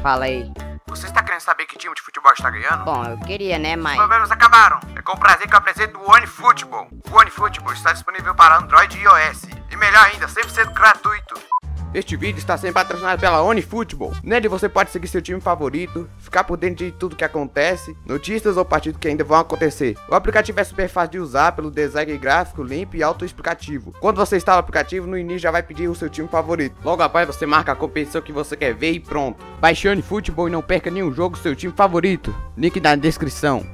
Fala aí. Você está querendo saber que time de futebol está ganhando? Bom, eu queria, né, Os mas... problemas acabaram. É com prazer que eu apresento o OneFootball. O OneFootball está disponível para Android e iOS. E melhor ainda, 100% gratuito. Este vídeo está sendo patrocinado pela OneFootball. Nele você pode seguir seu time favorito, ficar por dentro de tudo que acontece, notícias ou partidos que ainda vão acontecer. O aplicativo é super fácil de usar pelo design gráfico limpo e autoexplicativo. Quando você instala o aplicativo, no início já vai pedir o seu time favorito. Logo após você marca a competição que você quer ver e pronto. Baixe o OneFootball e não perca nenhum jogo do seu time favorito. Link na descrição.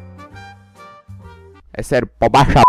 É sério, pode baixar.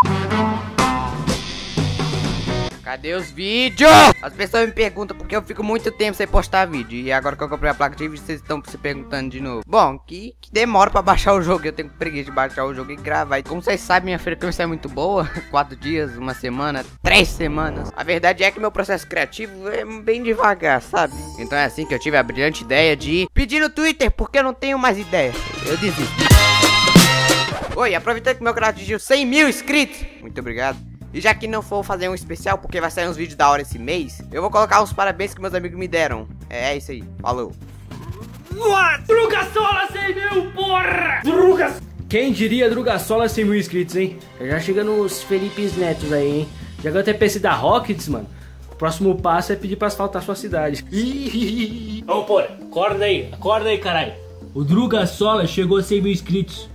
Cadê os vídeos? As pessoas me perguntam porque eu fico muito tempo sem postar vídeo. E agora que eu comprei o aplicativo, vocês estão se perguntando de novo. Bom, que demora pra baixar o jogo. Eu tenho preguiça de baixar o jogo e gravar. E como vocês sabem, minha frequência é muito boa. 4 dias, 1 semana, 3 semanas. A verdade é que meu processo criativo é bem devagar, sabe? Então é assim que eu tive a brilhante ideia de pedir no Twitter, porque eu não tenho mais ideia. Eu desisto. Oi, aproveitando que meu canal atingiu 100 mil inscritos. Muito obrigado. E já que não for fazer um especial, porque vai sair uns vídeos da hora esse mês, eu vou colocar os parabéns que meus amigos me deram. É isso aí, falou. Drugasola 100 mil, porra! Quem diria Drugasola 100 mil inscritos, hein? Já chega nos Felipes Netos aí, hein? Já ganhou até PC da Rockets, mano. O próximo passo é pedir pra asfaltar sua cidade. Vamos, porra, acorda aí, caralho. O Drugasola chegou a 100 mil inscritos.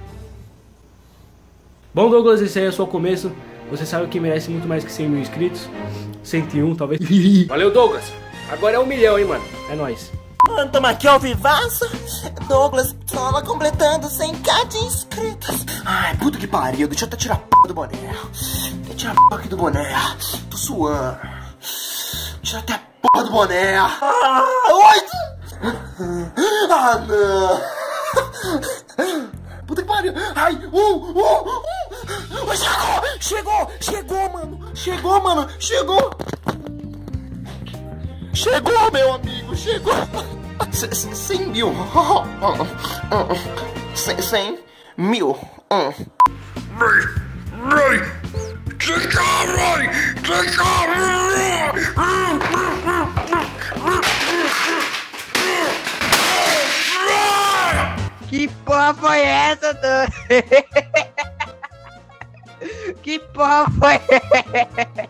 Bom, Douglas, esse aí é só o começo. Você sabe que merece muito mais que 100 mil inscritos. 101, talvez. Valeu, Douglas. Agora é 1 milhão, hein, mano. É nóis. Tamo aqui ao vivaço. Douglas Sola completando 100k de inscritos. Ai, puta que pariu. Deixa eu até tirar a p do boné. Deixa eu tirar a p aqui do boné. Tô suando. Tira até a p do boné. Oi! Ah, não. Puta que pariu. Ai, Chegou, mano. Chegou, meu amigo, chegou. 100 mil. 100 mil. Que porra foi essa, doido? Que porra foi essa?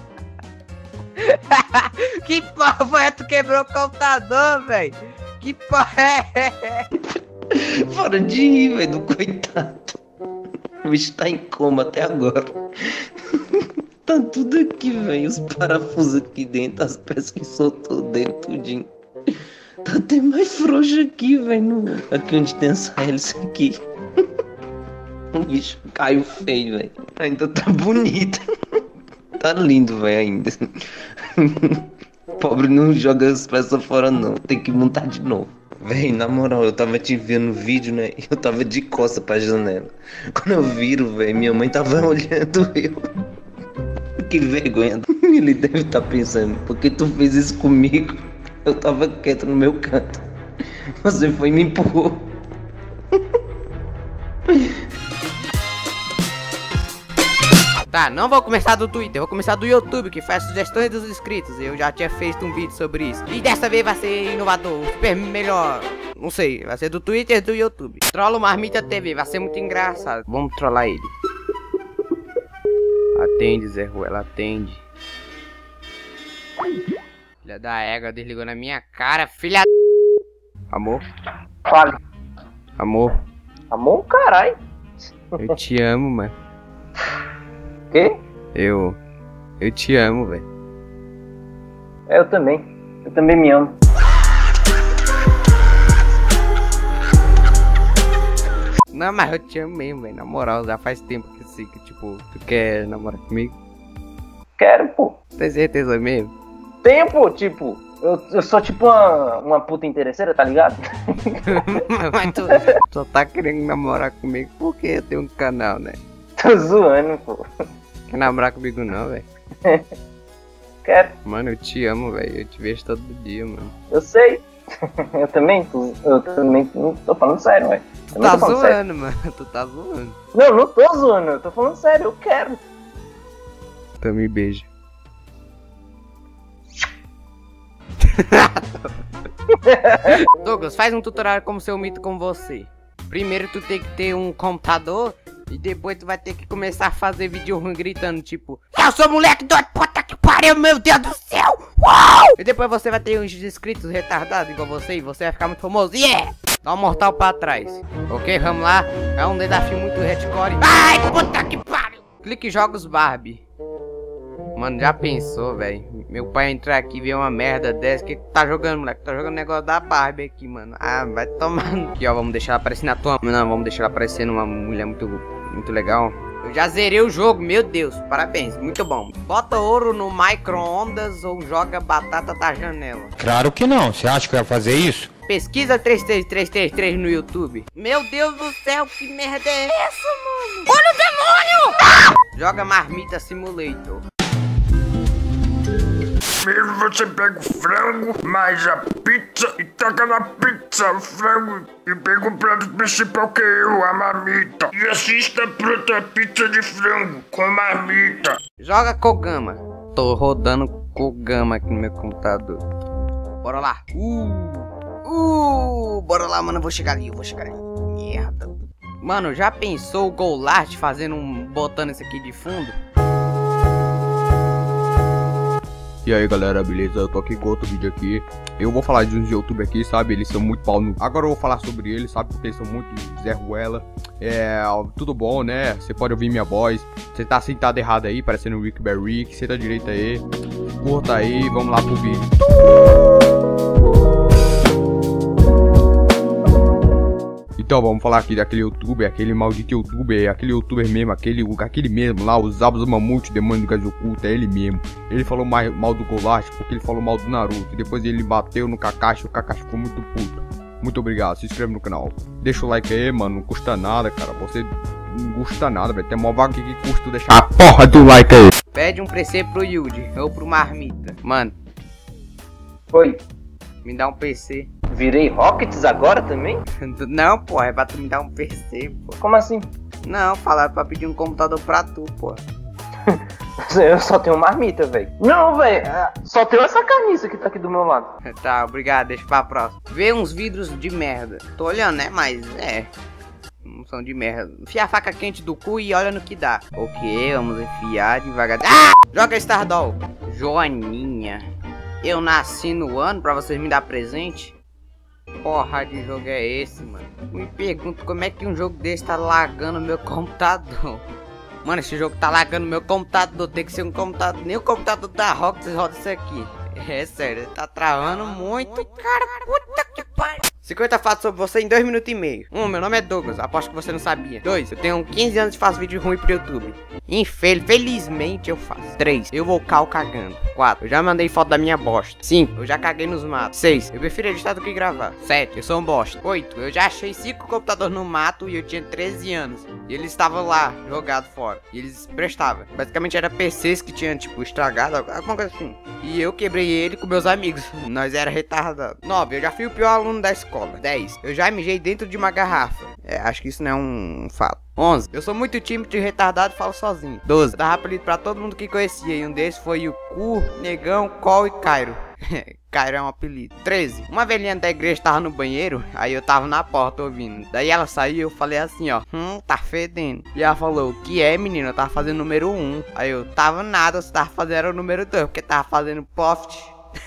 Que porra foi essa? Tu quebrou o computador, velho? Que porra é essa? Para de rir, velho, do coitado. O bicho tá em coma até agora. Tá tudo aqui, velho. Os parafusos aqui dentro, as peças que soltou dentro, tudinho. Tá até mais frouxo aqui, velho. Aqui onde tem essa hélice aqui. O bicho caiu feio, velho. Ainda tá bonito. Tá lindo, velho, ainda. Pobre não joga as peças fora, não. Tem que montar de novo. Véi, na moral, eu tava te vendo no vídeo, né? Eu tava de costa pra janela. Quando eu viro, velho, minha mãe tava olhando eu. Que vergonha. Ele deve estar pensando, por que tu fez isso comigo? Eu tava quieto no meu canto. Você foi e me empurrou. Tá, não vou começar do Twitter, vou começar do YouTube, que faz sugestões dos inscritos. Eu já tinha feito um vídeo sobre isso. E dessa vez vai ser inovador, super melhor. Não sei, vai ser do Twitter e do YouTube. Trolla o Marmita TV, vai ser muito engraçado. Vamos trollar ele. Atende, Zé Ruela, atende. Filha da égua, desligou na minha cara, filha. Amor? Fale. Amor? Amor, caralho. Eu te amo, mano. Quê? Eu te amo, velho. Eu também. Eu também me amo. Não, mas eu te amo mesmo, velho. Na moral, já faz tempo que sei que, tipo, tu quer namorar comigo? Quero, pô. Tem certeza mesmo? Tempo, tipo, eu sou tipo uma puta interesseira, tá ligado? Mas tu só tá querendo namorar comigo porque eu tenho um canal, né? Tô zoando, pô. Quer namorar comigo não, velho? Quero. Mano, eu te amo, velho. Eu te vejo todo dia, mano. Eu sei. Eu também não tô falando sério, velho. Tu tá zoando, mano. Tu tá zoando. Não tô zoando. Eu tô falando sério. Eu quero. Então me beija. Douglas, faz um tutorial como ser um mito com você. Primeiro tu tem que ter um computador e depois tu vai ter que começar a fazer vídeo ruim gritando, tipo, eu sou moleque doido, puta que pariu, meu Deus do céu, uau! E depois você vai ter uns inscritos retardados igual você e você vai ficar muito famoso, yeah! Dá um mortal pra trás. Ok, vamos lá. É um desafio muito hardcore. Ai, puta que pariu! Clique jogos Barbie. Mano, já pensou, velho? Meu pai entrar aqui e ver uma merda dessa. Que tá jogando, moleque? Tá jogando negócio da Barbie aqui, mano. Ah, vai tomando. Aqui, ó, vamos deixar ela aparecer na tua... Não, vamos deixar ela aparecendo uma mulher muito legal. Eu já zerei o jogo, meu Deus. Parabéns, muito bom. Bota ouro no micro-ondas ou joga batata da janela. Claro que não. Você acha que eu ia fazer isso? Pesquisa 33333 no YouTube. Meu Deus do céu, que merda é essa, mano? Olha o demônio! Ah! Joga Marmita Simulator. Primeiro você pega o frango, mais a pizza e taca na pizza o frango e pega o prato principal que é a marmita. E assim está pronta a pizza de frango com a marmita. Joga Kogama. Tô rodando Kogama aqui no meu computador. Bora lá. Bora lá, mano. Eu vou chegar ali, Merda. Mano, já pensou o Golart fazendo botando isso aqui de fundo? E aí galera, beleza? Eu tô aqui com outro vídeo aqui. Eu vou falar de uns YouTube aqui, sabe? Eles são muito pau no... Agora eu vou falar sobre eles, sabe? Porque eles são muito Zé Ruela. Tudo bom, né? Você pode ouvir minha voz. Você tá sentado errado aí, parecendo o Rick Barrick. Senta direita aí. Curta aí, vamos lá pro vídeo. Então vamos falar aqui daquele youtuber, aquele maldito youtuber, aquele youtuber mesmo, aquele mesmo lá, os Zabos do Mamute, demônio do gás oculto, é ele mesmo. Ele falou mal do Golart porque ele falou mal do Naruto. E depois ele bateu no Kakashi, o Kakashi ficou muito puto. Muito obrigado, se inscreve no canal. Deixa o like aí, mano, não custa nada, cara. Você não custa nada, velho. Tem uma vaga que custa deixar a porra do like aí. Pede um PC pro Yuji ou pro Marmita. Mano. Oi. Me dá um PC. Virei Rockets agora também? Não, porra, é pra tu me dar um PC, pô. Como assim? Não, falaram pra pedir um computador pra tu, pô. Eu só tenho marmita, velho. Não, velho, só tenho essa camisa que tá aqui do meu lado. Tá, obrigado, deixa pra próxima. Vê uns vidros de merda. Tô olhando, né, mas não são de merda. Enfia a faca quente do cu e olha no que dá. Ok, vamos enfiar devagar. Ah! Joga Stardoll. Joaninha. Eu nasci no ano pra vocês me dar presente? Porra de jogo é esse, mano? Me pergunto como é que um jogo desse tá lagando meu computador. Mano, esse jogo tá lagando meu computador. Tem que ser um computador. Nem o computador da Rockets roda isso aqui. É sério, tá travando muito, cara. Puta que pariu. 50 fatos sobre você em 2 minutos e meio. 1. Meu nome é Douglas, aposto que você não sabia. 2. Eu tenho 15 anos e faço vídeo ruim pro YouTube. Felizmente eu faço. 3. Eu vou cal cagando. 4. Eu já mandei foto da minha bosta. 5. Eu já caguei nos matos. 6. Eu prefiro editar do que gravar. 7. Eu sou um bosta. 8. Eu já achei 5 computadores no mato e eu tinha 13 anos. E eles estavam lá, jogados fora. E eles prestavam. Basicamente era PCs que tinham, tipo, estragado, alguma coisa assim. E eu quebrei ele com meus amigos. Nós era retardados. 9. Eu já fui o pior aluno da escola. 10. Eu já mijei dentro de uma garrafa. Acho que isso não é um fato. 11. Eu sou muito tímido e retardado e falo sozinho. 12. Eu dava apelido pra todo mundo que conhecia. E um desses foi o Cu, Negão, Col e Cairo. Cairo é um apelido. 13. Uma velhinha da igreja tava no banheiro. Aí eu tava na porta ouvindo. Daí ela saiu e eu falei assim, ó. Tá fedendo. E ela falou, o que é, menina? Eu tava fazendo o número 1. Aí eu, tava nada, você tava fazendo o número 2. Porque tava fazendo poft.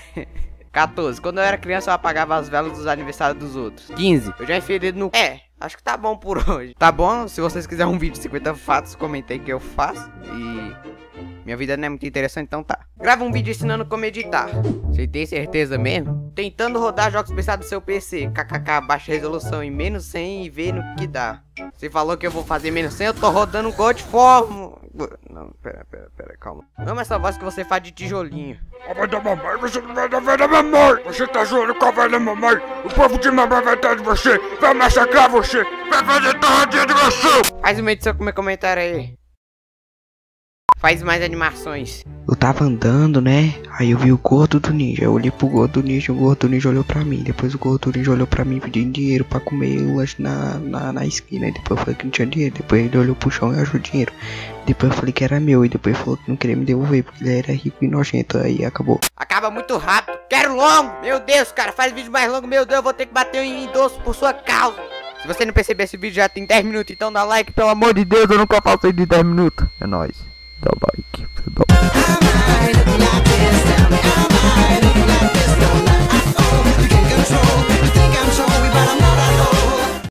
14. Quando eu era criança eu apagava as velas dos aniversários dos outros. 15. Eu já enfiei dedo no... Acho que tá bom por hoje. Tá bom? Se vocês quiserem um vídeo de 50 fatos, comentei que eu faço. E... minha vida não é muito interessante, então tá. Grava um vídeo ensinando como editar. Você tem certeza mesmo? Tentando rodar jogos pensados do seu PC. KKK, baixa resolução em menos 100 e vê no que dá. Você falou que eu vou fazer menos 100, eu tô rodando Godform. Não, pera, calma. Não é essa voz que você faz de tijolinho. A voz da mamãe, você não vai dar voz da mamãe. Você tá zoando com a voz da mamãe. O povo de mamãe vai atrás de você. Vai massacrar você. Vai fazer torradinha de você. Faz uma edição com meu comentário aí. Faz mais animações. Eu tava andando, né? Aí eu vi o gordo do ninja. Eu olhei pro gordo do ninja, o gordo do ninja olhou pra mim. Depois o gordo do ninja olhou pra mim pedindo dinheiro pra comer o lanche na esquina. E depois eu falei que não tinha dinheiro. Depois ele olhou pro chão e achou dinheiro. Depois eu falei que era meu. E depois ele falou que não queria me devolver porque ele era rico e nojento. Aí acabou. Acaba muito rápido. Quero longo. Meu Deus, cara. Faz vídeo mais longo. Meu Deus, eu vou ter que bater em idoso por sua causa. Se você não perceber, esse vídeo já tem 10 minutos. Então dá like, pelo amor de Deus. Eu nunca passei de 10 minutos. É nóis. Dá like.